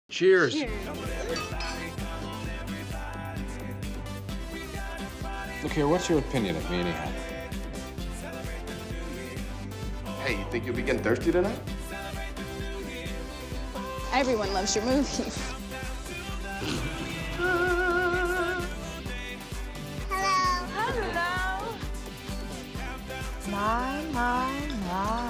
Cheers. Cheers. Look here, what's your opinion of me anyhow? Hey, you think you'll be getting thirsty tonight? Everyone loves your movies. Hello. Hello. My.